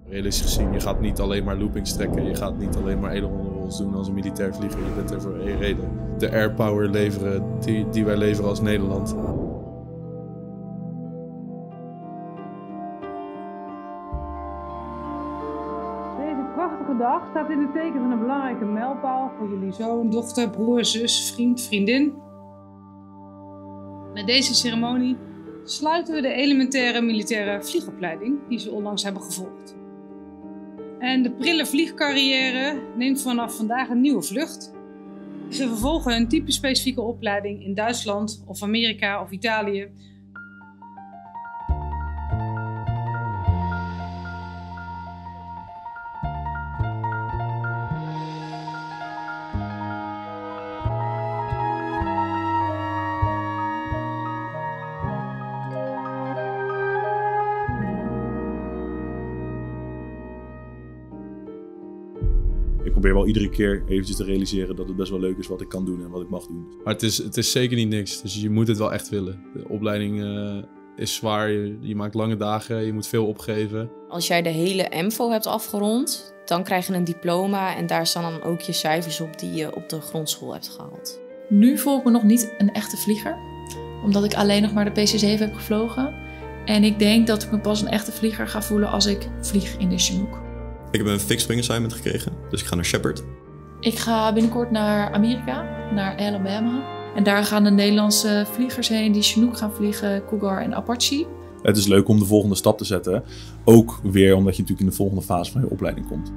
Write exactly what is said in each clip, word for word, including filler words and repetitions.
Realistisch gezien, je gaat niet alleen maar loopings trekken, je gaat niet alleen maar aileron rolls doen als een militair vlieger. Je bent er voor één reden. De airpower leveren die, die wij leveren als Nederland. Deze prachtige dag staat in het teken van een belangrijke mijlpaal voor jullie zoon, dochter, broer, zus, vriend, vriendin. Met deze ceremonie sluiten we de elementaire militaire vliegopleiding die ze onlangs hebben gevolgd. En de prille vliegcarrière neemt vanaf vandaag een nieuwe vlucht. Ze vervolgen een type-specifieke opleiding in Duitsland of Amerika of Italië. Ik probeer wel iedere keer eventjes te realiseren dat het best wel leuk is wat ik kan doen en wat ik mag doen. Maar het is, het is zeker niet niks, dus je moet het wel echt willen. De opleiding uh, is zwaar, je, je maakt lange dagen, je moet veel opgeven. Als jij de hele M V O hebt afgerond, dan krijg je een diploma en daar staan dan ook je cijfers op die je op de grondschool hebt gehaald. Nu voel ik me nog niet een echte vlieger, omdat ik alleen nog maar de P C zeven heb gevlogen. En ik denk dat ik me pas een echte vlieger ga voelen als ik vlieg in de Chinook. Ik heb een fixed wing assignment gekregen, dus ik ga naar Shepherd. Ik ga binnenkort naar Amerika, naar Alabama. En daar gaan de Nederlandse vliegers heen die Chinook gaan vliegen, Cougar en Apache. Het is leuk om de volgende stap te zetten. Ook weer omdat je natuurlijk in de volgende fase van je opleiding komt.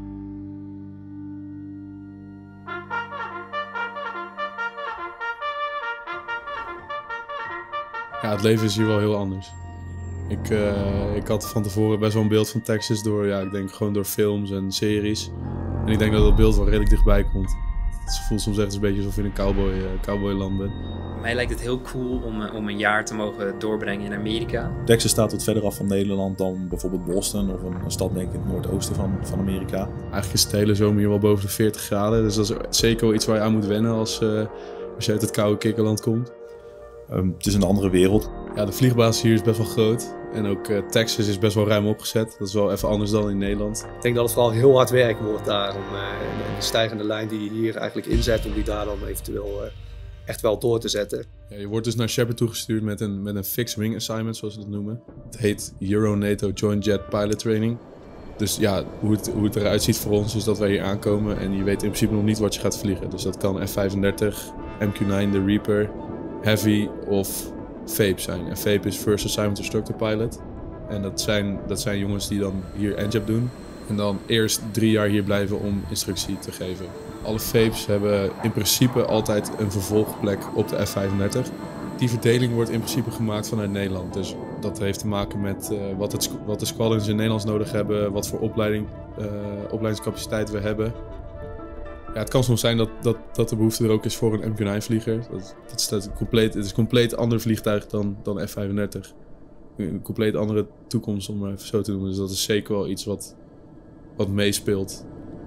Ja, het leven is hier wel heel anders. Ik, uh, ik had van tevoren best wel een beeld van Texas door, ja, ik denk gewoon door films en series. En ik denk dat dat beeld wel redelijk dichtbij komt. Het voelt soms echt een beetje alsof je in een cowboy, uh, cowboyland bent. Mij lijkt het heel cool om, om een jaar te mogen doorbrengen in Amerika. Texas staat wat verder af van Nederland dan bijvoorbeeld Boston of een, een stad denk ik in het noordoosten van, van Amerika. Eigenlijk is het hele zomer hier wel boven de veertig graden, dus dat is zeker wel iets waar je aan moet wennen als, uh, als je uit het koude kikkerland komt. Um, het is een andere wereld. Ja, de vliegbasis hier is best wel groot. En ook uh, Texas is best wel ruim opgezet. Dat is wel even anders dan in Nederland. Ik denk dat het vooral heel hard werken wordt daar. Om uh, de stijgende lijn die je hier eigenlijk inzet, om die daar dan eventueel uh, echt wel door te zetten. Ja, je wordt dus naar Shepherd toegestuurd met een, met een fixed wing assignment, zoals ze dat noemen. Het heet Euro-NATO Joint Jet Pilot Training. Dus ja, hoe het, hoe het eruit ziet voor ons is dat wij hier aankomen en je weet in principe nog niet wat je gaat vliegen. Dus dat kan F vijfendertig, M Q negen, de Reaper, Heavy of V A P zijn. En V A P is First Assignment Instructor Pilot. En dat zijn, dat zijn jongens die dan hier N J A B doen. En dan eerst drie jaar hier blijven om instructie te geven. Alle V A P's hebben in principe altijd een vervolgplek op de F vijfendertig. Die verdeling wordt in principe gemaakt vanuit Nederland. Dus dat heeft te maken met uh, wat, het, wat de squadrons in Nederland nodig hebben, wat voor opleiding, uh, opleidingscapaciteit we hebben. Ja, het kan soms zijn dat, dat, dat de behoefte er ook is voor een M Q negen vlieger. Dat, dat is, dat compleet, het is een compleet ander vliegtuig dan, dan F vijfendertig. Een compleet andere toekomst om het even zo te noemen. Dus dat is zeker wel iets wat, wat meespeelt.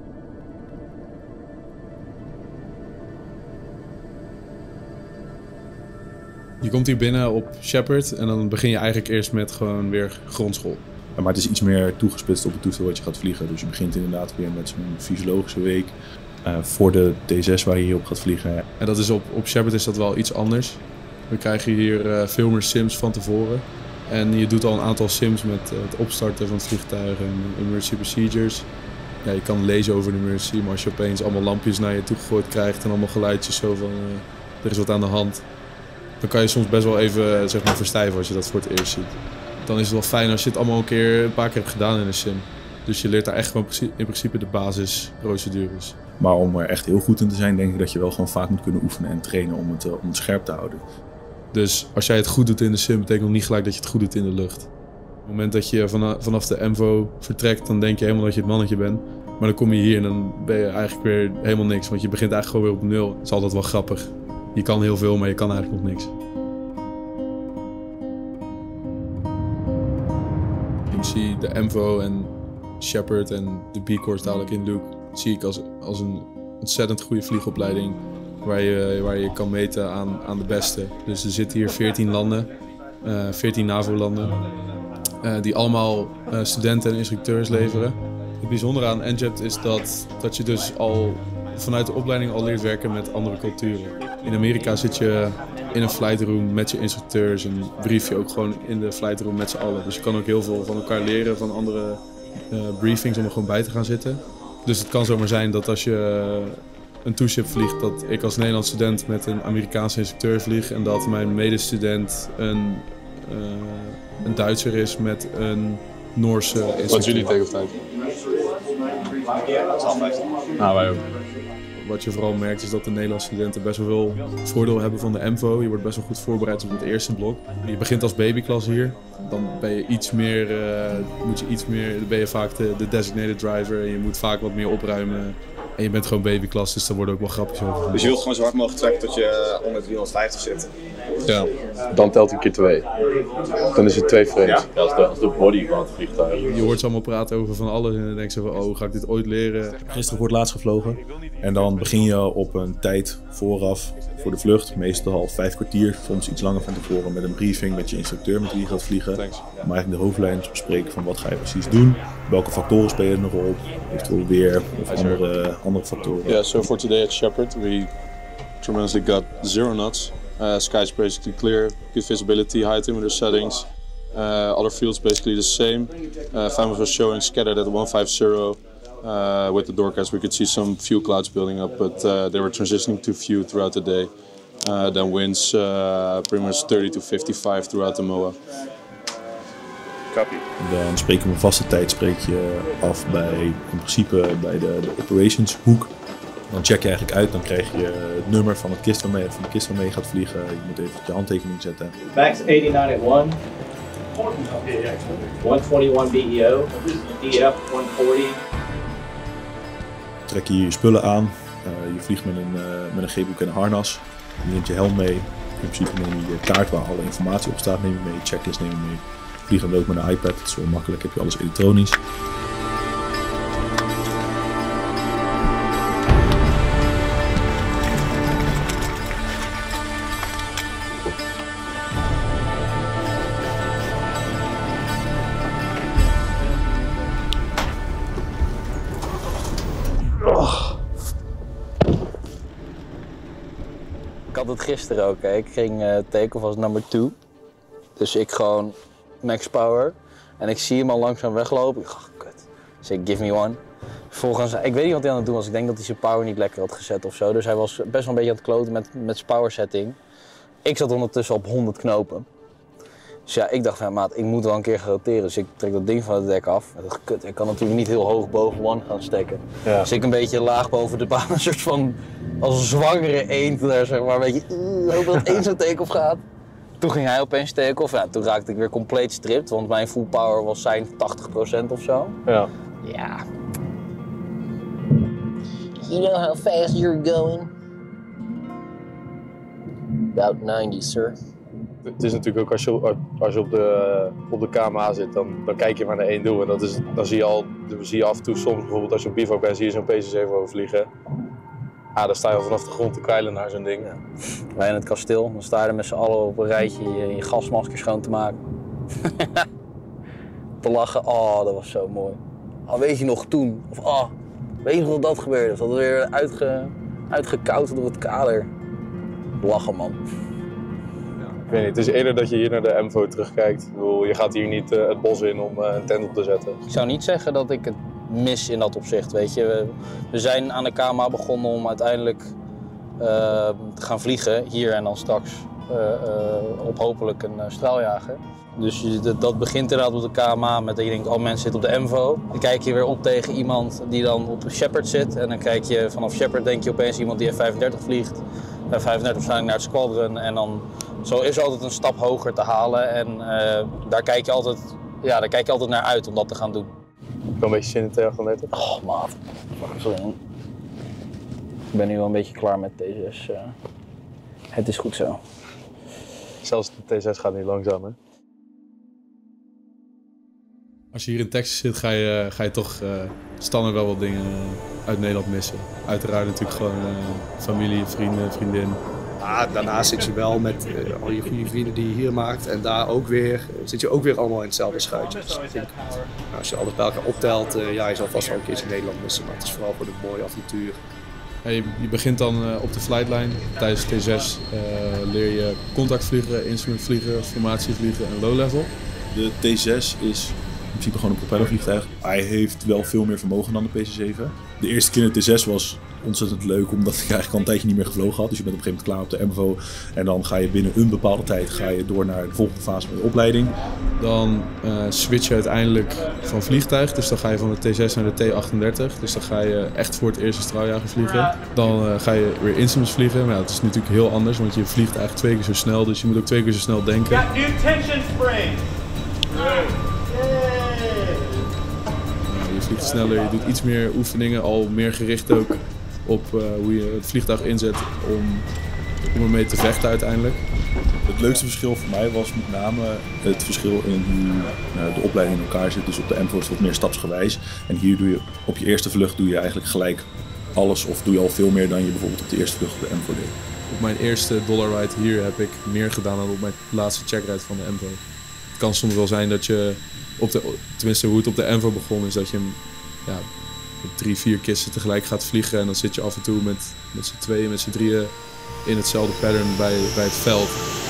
Je komt hier binnen op Shepherd en dan begin je eigenlijk eerst met gewoon weer grondschool. Maar het is iets meer toegespitst op het toestel wat je gaat vliegen. Dus je begint inderdaad weer met zo'n fysiologische week uh, voor de D zes waar je hier op gaat vliegen. En dat is op, op Shepherd is dat wel iets anders. We krijgen hier uh, veel meer sims van tevoren. En je doet al een aantal sims met uh, het opstarten van het vliegtuig en emergency procedures. Ja, je kan lezen over de emergency, maar als je opeens allemaal lampjes naar je toe gegooid krijgt en allemaal geluidjes zo van uh, er is wat aan de hand. Dan kan je soms best wel even zeg maar, verstijven als je dat voor het eerst ziet. Dan is het wel fijn als je het allemaal een keer een paar keer hebt gedaan in een sim. Dus je leert daar echt gewoon in principe de basisprocedures. Maar om er echt heel goed in te zijn, denk ik dat je wel gewoon vaak moet kunnen oefenen en trainen om het, om het scherp te houden. Dus als jij het goed doet in de sim, betekent nog niet gelijk dat je het goed doet in de lucht. Op het moment dat je vanaf de M V O vertrekt, dan denk je helemaal dat je het mannetje bent. Maar dan kom je hier en dan ben je eigenlijk weer helemaal niks. Want je begint eigenlijk gewoon weer op nul. Dat is altijd wel grappig. Je kan heel veel, maar je kan eigenlijk nog niks. Ik zie de M V O en Shepherd en de B-Course dadelijk in Luke zie ik als, als een ontzettend goede vliegopleiding waar je, waar je kan meten aan, aan de beste. Dus er zitten hier veertien landen, uh, veertien NAVO-landen. uh, die allemaal uh, studenten en instructeurs leveren. Het bijzondere aan N J E T is dat, dat je dus al vanuit de opleiding al leert werken met andere culturen. In Amerika zit je in een flightroom met je instructeurs en brief je ook gewoon in de flightroom met z'n allen. Dus je kan ook heel veel van elkaar leren, van andere uh, briefings om er gewoon bij te gaan zitten. Dus het kan zomaar zijn dat als je een two-ship vliegt, dat ik als Nederlands student met een Amerikaanse instructeur vlieg en dat mijn medestudent een, uh, een Duitser is met een Noorse instructeur. Wat is jullie take of tijd? Nou, wij ook. Wat je vooral merkt is dat de Nederlandse studenten best wel veel voordeel hebben van de M V O. Je wordt best wel goed voorbereid op het eerste blok. Je begint als babyklas hier. Dan ben je iets meer, uh, moet je iets meer, dan ben je vaak de, de designated driver en je moet vaak wat meer opruimen. En je bent gewoon babyklas, dus daar worden ook wel grapjes over. Dus je wilt gewoon zo hard mogelijk trekken tot je onder driehonderdvijftig zit? Ja. Dan telt hij keer twee. Dan is het twee frames. Ja, als, de, als de body van het vliegtuig. Je hoort ze allemaal praten over van alles en dan denk je van, oh, ga ik dit ooit leren? Gisteren voor het laatst gevlogen. En dan begin je op een tijd vooraf voor de vlucht. Meestal vijf kwartier, soms iets langer van tevoren met een briefing met je instructeur met wie je gaat vliegen. Thanks. Maar eigenlijk de hoofdlijnen bespreken van wat ga je precies doen. Welke factoren spelen er nog op. Eventueel weer of andere, andere factoren. Yeah, so for today at Shepherd we tremendously got zero knots. Uh, sky's basically clear, good visibility, high altimeter settings. Uh, other fields basically the same. Uh, Famous was showing scattered at one fifty. Uh, with the doorcast we could see some fuel clouds building up, but uh, they were transitioning to few throughout the day. Uh, then winds uh, pretty much thirty to fifty-five throughout the M O A. Copy. Dan spreek je op een vaste tijd spreek je af bij, in principe bij de, de operations hoek. Dan check je eigenlijk uit, dan krijg je het nummer van, het kist waarmee, van de kist waarmee je gaat vliegen. Je moet even je handtekening zetten. Max eighty-nine at one. one twenty-one B E O. D F one forty. Trek je je spullen aan. Uh, je vliegt met een, uh, met een G-boek en een harnas. Je neemt je helm mee. In principe neem je je kaart waar alle informatie op staat neem je mee. Checklist neem je mee. Vliegen we ook met een iPad. Dat is wel makkelijk. Heb je alles elektronisch. Ik had het gisteren ook, hè. Ik ging uh, take-off als number two. Dus ik gewoon max power. En ik zie hem al langzaam weglopen. Ik dacht, kut. Dus ik give me one. Volgens, ik weet niet wat hij aan het doen was. Ik denk dat hij zijn power niet lekker had gezet of zo. Dus hij was best wel een beetje aan het kloten met, met zijn power setting. Ik zat ondertussen op honderd knopen. Dus ja, ik dacht van, maat, ik moet wel een keer gaan roteren. Dus ik trek dat ding van het dek af. Ik dacht, kut, ik kan natuurlijk niet heel hoog boven one gaan steken. Ja. Dus ik een beetje laag boven de baan, een soort van, als een zwangere eend daar, zeg maar, een beetje, uh, hoop dat één zo'n take-off gaat. Toen ging hij opeens take-off. Ja, toen raakte ik weer compleet stript, want mijn full power was zijn tachtig procent of zo. Ja. Ja. You know how fast you're going? About ninety, sir. Het is natuurlijk ook als je, als je op, de, op de K M A zit, dan, dan kijk je maar naar één doel. En dat is, dan zie je, al, dan zie je af en toe soms, bijvoorbeeld als je op bivouac bent, zie je zo'n P C zeven overvliegen. Ah, dan sta je al vanaf de grond te kwijlen naar zo'n ding. Ja. Wij in het kasteel, dan sta je er met z'n allen op een rijtje je, je gasmasker schoon te maken. Te lachen, oh dat was zo mooi. Oh, weet je nog toen? Of oh, weet je nog dat dat gebeurde? Of dat we weer uitge, uitgekoud door het kader. Lachen man. Ik weet niet, het is eerder dat je hier naar de M V O terugkijkt. Ik bedoel, je gaat hier niet uh, het bos in om uh, een tent op te zetten. Ik zou niet zeggen dat ik het mis in dat opzicht, weet je. We, we zijn aan de K M A begonnen om uiteindelijk uh, te gaan vliegen, hier en dan straks uh, uh, op hopelijk een uh, straaljager. Dus je, dat begint inderdaad op de K M A met dat je denkt, oh mensen zitten op de M V O. Dan kijk je weer op tegen iemand die dan op Shepherd zit. En dan kijk je vanaf Shepherd denk je opeens iemand die F vijfendertig vliegt. F vijfendertig waarschijnlijk naar het squadron en dan zo is er altijd een stap hoger te halen. En uh, daar, kijk je altijd, ja, daar kijk je altijd naar uit om dat te gaan doen. Ik wil een beetje zin in T achtendertig. Oh maat, sorry. Ik ben nu wel een beetje klaar met T zes. Uh, het is goed zo. Zelfs de T zes gaat niet langzaam, hè? Als je hier in Texas zit, ga je, ga je toch uh, standaard wel wat dingen uit Nederland missen. Uiteraard natuurlijk gewoon uh, familie, vrienden, vriendin. Ja, daarnaast zit je wel met uh, al je goede vrienden die je hier maakt. En daar ook weer, zit je ook weer allemaal in hetzelfde schuitje. Dus ik denk, nou, als je alles bij elkaar optelt, uh, ja, je zal vast wel een keertje in Nederland missen. Maar het is vooral voor een mooi avontuur. Ja, je, je begint dan uh, op de flightline. Tijdens T zes uh, leer je contactvliegen, instrumentvliegen, formatievliegen en low level. De T zes is in principe gewoon een propellervliegtuig. Hij heeft wel veel meer vermogen dan de P C zeven. De eerste keer in de T zes was ontzettend leuk, omdat ik eigenlijk al een tijdje niet meer gevlogen had. Dus je bent op een gegeven moment klaar op de M V O. En dan ga je binnen een bepaalde tijd ga je door naar de volgende fase van de opleiding. Dan uh, switch je uiteindelijk van vliegtuig. Dus dan ga je van de T zes naar de T achtendertig. Dus dan ga je echt voor het eerste straaljager vliegen. Dan uh, ga je weer instruments vliegen. Maar ja, dat is natuurlijk heel anders, want je vliegt eigenlijk twee keer zo snel. Dus je moet ook twee keer zo snel denken. Got new tension spring. Je vliegt sneller, je doet iets meer oefeningen, al meer gericht ook op uh, hoe je het vliegtuig inzet om, om ermee te vechten uiteindelijk. Het leukste verschil voor mij was met name het verschil in hoe uh, de opleiding in elkaar zit. Dus op de M V O is het wat meer stapsgewijs. En hier doe je op je eerste vlucht doe je eigenlijk gelijk alles of doe je al veel meer dan je bijvoorbeeld op de eerste vlucht op de M V O deed. Op mijn eerste dollar ride hier heb ik meer gedaan dan op mijn laatste checkride van de M V O. Het kan soms wel zijn dat je, op de, tenminste hoe het op de M V O begon, is dat je ja, drie, vier kisten tegelijk gaat vliegen. En dan zit je af en toe met, met z'n tweeën, met z'n drieën in hetzelfde pattern bij, bij het veld.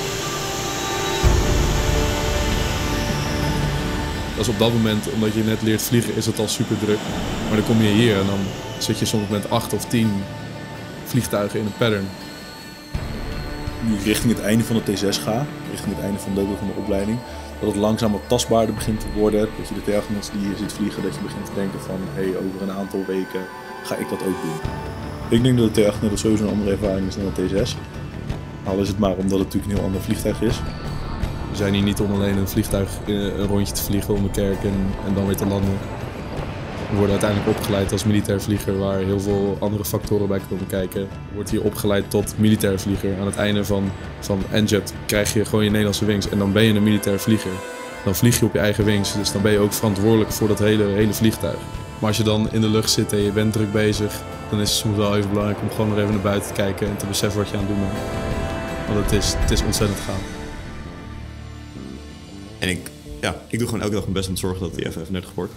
Dat is op dat moment, omdat je net leert vliegen, is het al super druk. Maar dan kom je hier en dan zit je soms met acht of tien vliegtuigen in een pattern. Nu ik richting het einde van de T zes ga, richting het einde van de, van de opleiding, dat het langzaam wat tastbaarder begint te worden. Dat je de T achtendertig die hier zit vliegen, dat je begint te denken van hé, hey, over een aantal weken ga ik dat ook doen. Ik denk dat de T achtendertig sowieso een andere ervaring is dan de T zes. Al is het maar omdat het natuurlijk een heel ander vliegtuig is. We zijn hier niet om alleen een vliegtuig een rondje te vliegen om de kerk en, en dan weer te landen. We worden uiteindelijk opgeleid als militair vlieger waar heel veel andere factoren bij komen kijken. Je wordt hier opgeleid tot militair vlieger. Aan het einde van, van N JET krijg je gewoon je Nederlandse wings en dan ben je een militair vlieger. Dan vlieg je op je eigen wings, dus dan ben je ook verantwoordelijk voor dat hele, hele vliegtuig. Maar als je dan in de lucht zit en je bent druk bezig, dan is het soms wel even belangrijk om gewoon nog even naar buiten te kijken en te beseffen wat je aan het doen bent. Want het is, het is ontzettend gaaf. En ik, ja, ik doe gewoon elke dag mijn best om te zorgen dat die F vijfendertig wordt.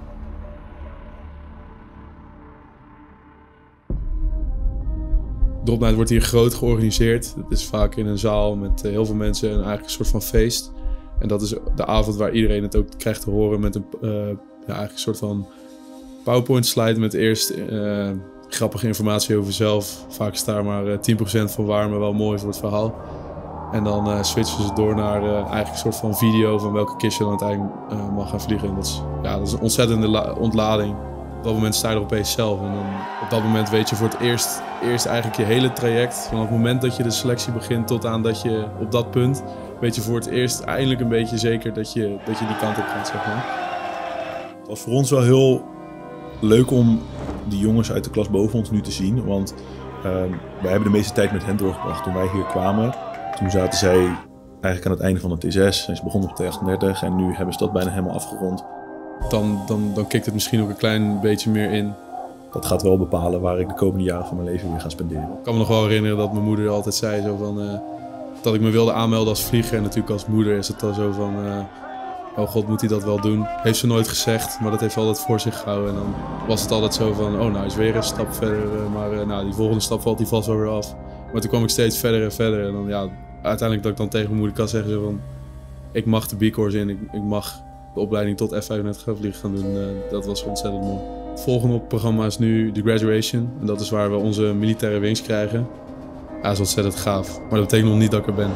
Drop Night wordt hier groot georganiseerd. Het is vaak in een zaal met heel veel mensen en eigenlijk een soort van feest. En dat is de avond waar iedereen het ook krijgt te horen met een, uh, ja, eigenlijk een soort van PowerPoint slide met eerst uh, grappige informatie over jezelf. Vaak is daar maar uh, tien procent van waar, maar wel mooi voor het verhaal. En dan uh, switchen ze door naar uh, eigenlijk een soort van video van welke kist je dan uiteindelijk uh, mag gaan vliegen. En dat is, ja, dat is een ontzettende ontlading. Op dat moment sta je er opeens zelf en dan, op dat moment weet je voor het eerst, eerst eigenlijk je hele traject. Vanaf het moment dat je de selectie begint tot aan dat je op dat punt, weet je voor het eerst eindelijk een beetje zeker dat je, dat je die kant op gaat, zeg maar. Het was voor ons wel heel leuk om die jongens uit de klas boven ons nu te zien, want uh, wij hebben de meeste tijd met hen doorgebracht. Toen wij hier kwamen, toen zaten zij eigenlijk aan het einde van de T zes en ze begonnen op de T achtendertig en nu hebben ze dat bijna helemaal afgerond. Dan, dan, dan kikt het misschien ook een klein beetje meer in. Dat gaat wel bepalen waar ik de komende jaren van mijn leven weer ga spenderen. Ik kan me nog wel herinneren dat mijn moeder altijd zei zo van, uh, dat ik me wilde aanmelden als vlieger. En natuurlijk als moeder is het dan zo van, uh, oh god, moet hij dat wel doen? Heeft ze nooit gezegd, maar dat heeft altijd voor zich gehouden. En dan was het altijd zo van, oh nou is weer een stap verder. Uh, maar uh, nou, die volgende stap valt die vast wel weer af. Maar toen kwam ik steeds verder en verder. En dan ja, uiteindelijk dat ik dan tegen mijn moeder kan zeggen zo van, ik mag de B-course in, ik, ik mag de opleiding tot F vijfendertig gaan vliegen gaan doen. Uh, dat was ontzettend mooi. Het volgende op het programma is nu de graduation. En dat is waar we onze militaire wings krijgen. Ja, dat is ontzettend gaaf. Maar dat betekent nog niet dat ik er ben.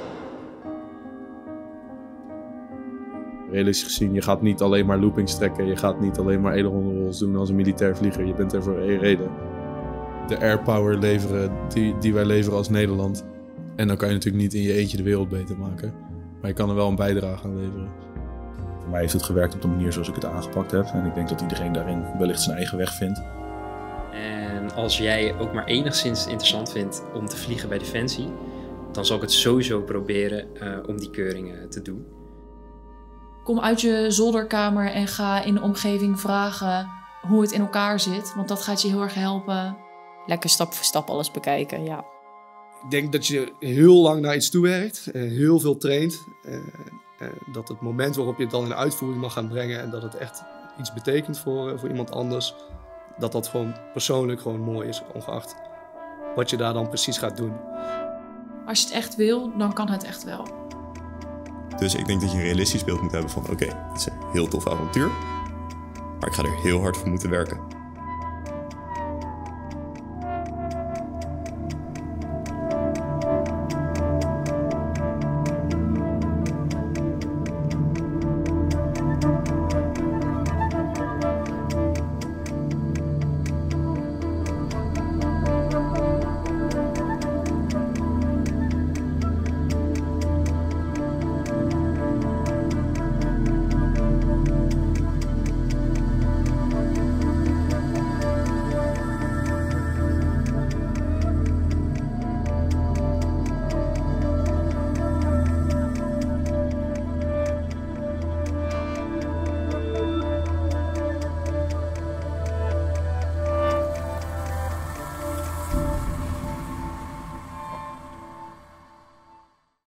Realistisch gezien, je gaat niet alleen maar loopings trekken. Je gaat niet alleen maar aileron rolls doen als een militair vlieger. Je bent er voor één reden. De airpower leveren die, die wij leveren als Nederland. En dan kan je natuurlijk niet in je eentje de wereld beter maken. Maar je kan er wel een bijdrage aan leveren. Voor mij heeft het gewerkt op de manier zoals ik het aangepakt heb. En ik denk dat iedereen daarin wellicht zijn eigen weg vindt. En als jij ook maar enigszins interessant vindt om te vliegen bij Defensie, dan zal ik het sowieso proberen uh, om die keuringen te doen. Kom uit je zolderkamer en ga in de omgeving vragen hoe het in elkaar zit. Want dat gaat je heel erg helpen. Lekker stap voor stap alles bekijken, ja. Ik denk dat je heel lang naar iets toe werkt, uh, heel veel traint. Uh, uh, dat het moment waarop je het dan in uitvoering mag gaan brengen en dat het echt iets betekent voor, uh, voor iemand anders, dat dat gewoon persoonlijk gewoon mooi is, ongeacht wat je daar dan precies gaat doen. Als je het echt wil, dan kan het echt wel. Dus ik denk dat je een realistisch beeld moet hebben van oké, okay, het is een heel tof avontuur, maar ik ga er heel hard voor moeten werken.